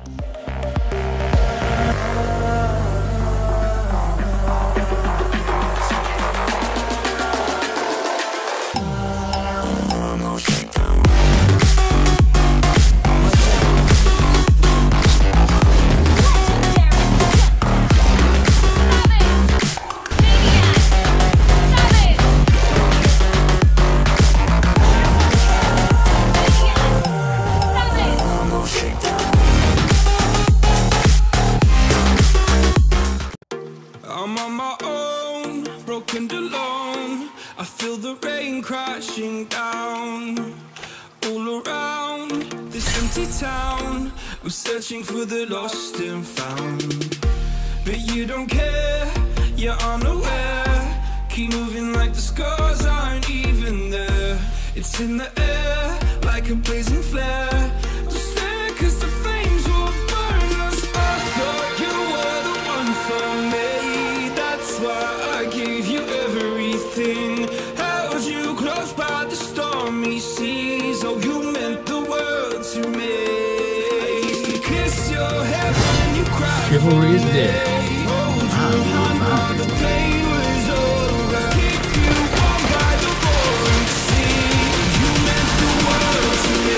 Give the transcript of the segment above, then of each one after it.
I'm on my own, broken alone. I feel the rain crashing down all around this empty town. I'm searching for the lost and found, but you don't care, you're unaware. Keep moving like the scars aren't even there. It's in the air like a blazing flare. Just stare, 'cause the flames will burn us. I thought you were the one for me. That's why I gave you everything. Held you close by the stormy seas. Oh, you meant the world to me. I used to kiss your head when you cried. Chivalry is dead. Hold your hand while the pain was over. Keep you warm by the roaring sea. You meant the world to me.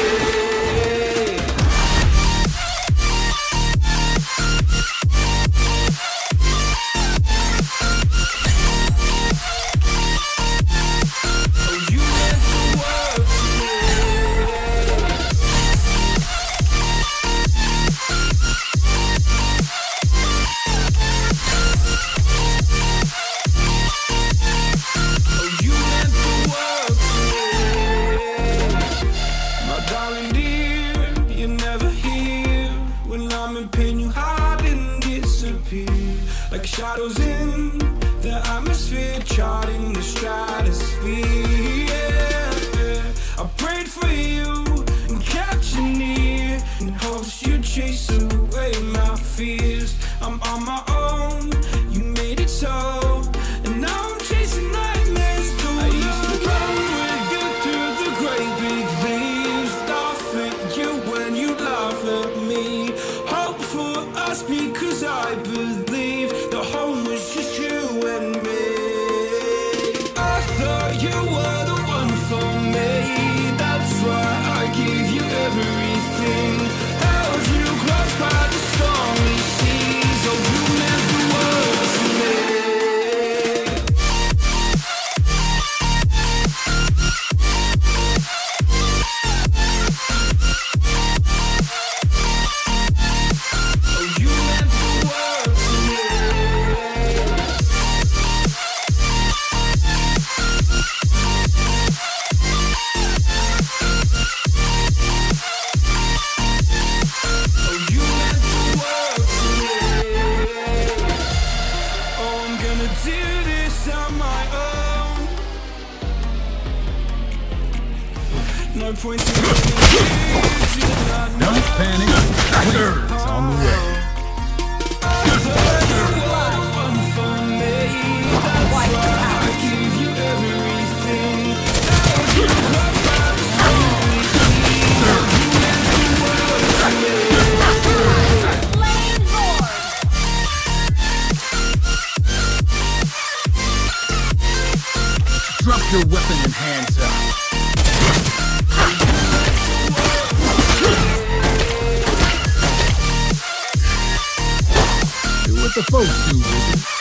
Like shadows in the atmosphere, charting the stratosphere. Yeah. I prayed for you and kept you near, in hopes you'd chase away my fears. I'm on my own, you made it so, and now I'm chasing nightmares through. I used to run with you through the great big leaves, laugh at you when you laugh at me. Hope for us because I believe the home was just you and me. I thought you were the one for me. That's why I gave you everything. Held you close by the stormy seas. Oh, you meant the world to me. No point in Don't panic. Tiger is on the way. Drop your weapon and hands up. Do what the folks do, baby.